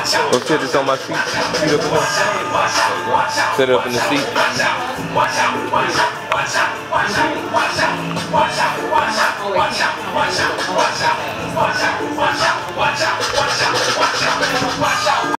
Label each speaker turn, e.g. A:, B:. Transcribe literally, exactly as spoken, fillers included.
A: Go sit this on my seat. Seat up in there. Set it up in the seat.
B: Oh, wait.